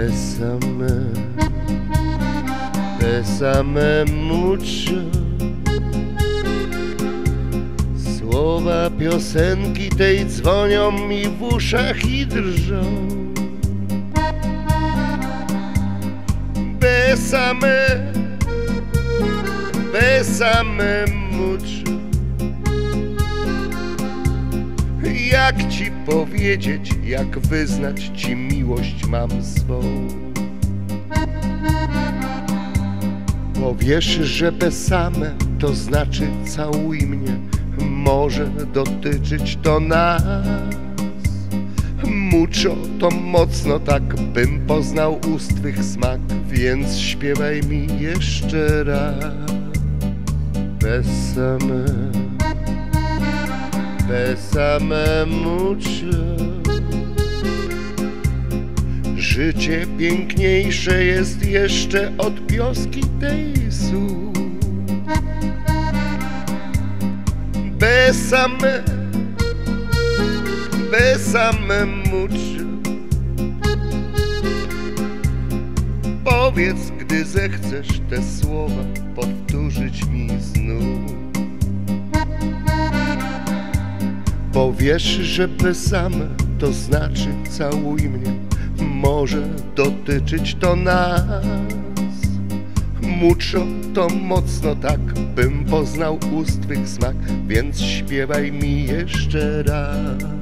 Bésame mucho. Słowa piosenki tej dzwonią mi w uszach i drżą. Bésame mucho. Jak ci powiedzieć, jak wyznać ci miłość mam swą? Powiesz, że bésame to znaczy całuj mnie. Może dotyczyć to nas. Mucho to mocno, tak bym poznał ust twych smak. Więc śpiewaj mi jeszcze raz. Bésame mucho. Życie piękniejsze jest jeszcze od pioski tej słów. Bésame mucho. Powiedz, gdy zechcesz te słowa powtórzyć mi znów. Powiesz, że bésame to znaczy całuj mnie. Może dotyczyć to nas. Mucho to mocno, tak bym poznał ust twych smak. Więc śpiewaj mi jeszcze raz.